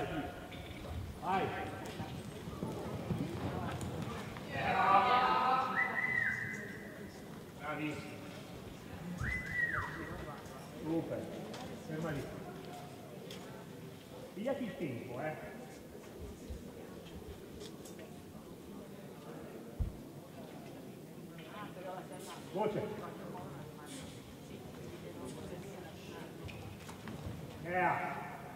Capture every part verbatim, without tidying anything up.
Vai. Bravissimo. Super. Ferma lì. Pigliati il tempo, eh. Voce. Yeah.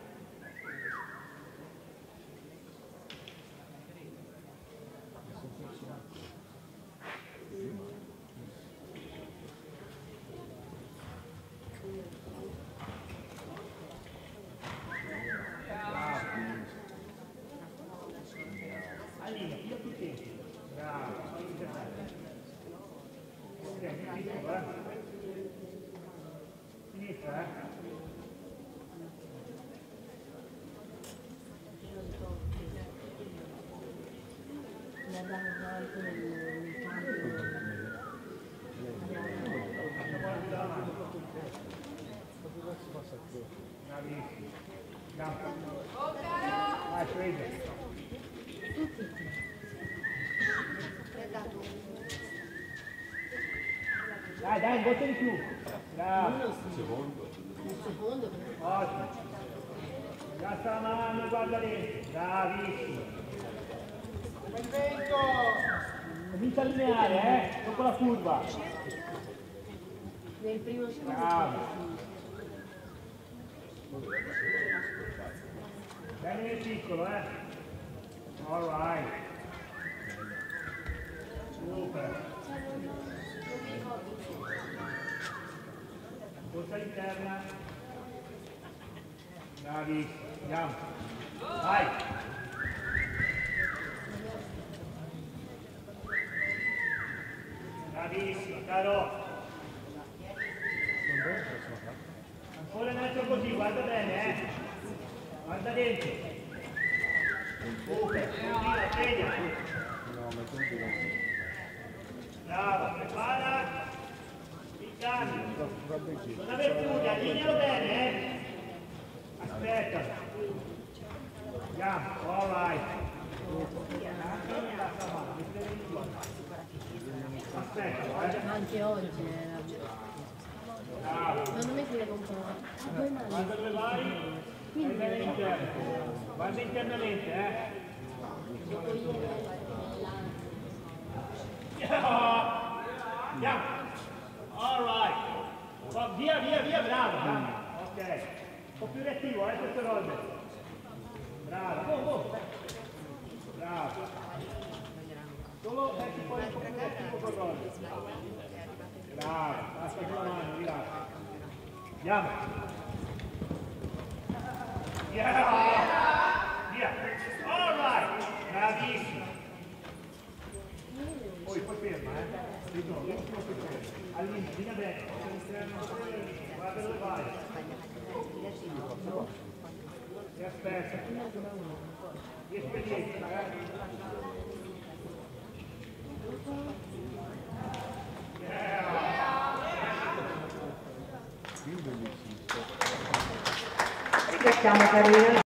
Sinistra, eh? Bravissimo. Campo. Vai, prende. Dai, dai, un voto di più. Bravo. Il secondo. Il secondo. Ottimo. Già sta la mano, guarda lì. Bravissimo. Bel vento. Comincia a lineare, eh? Dopo la curva. Nel primo secondo. Bravo. Bene nel piccolo, eh? All right. Super. Corsa interna. Bravissimo. Andiamo. Vai. Bravissimo, caro. Ancora un altro così, guarda bene, eh. Guarda dentro. Super, continua, segna. Bravo, prepara. Il cambio. Non aver furia, linealo bene, eh. Aspetta. Andiamo, all right. Aspetta, eh. Anche oggi era. Bravo. Secondo me si deve comprare due mani. Guarda dove vai. Vai bene interno. Guarda internamente, eh. Andiamo. All right. Via, via, via, bravo. Ok. Un po' più reattivo, eh, queste robe. Bravo. Oh, oh. Bravo. Solo metti poi un po' più reattivo con robe. Bravo. Basta con la mano, rilassa. Andiamo. Yeah. Via. All right. Bravissimo. Poi, poi ferma, eh. Ritorno, l'ultimo che ferma. All'inizio, vieni bene. Guarda dove vai. E aspetta. Riesci a dietro, eh. Ringraziamo Carolina.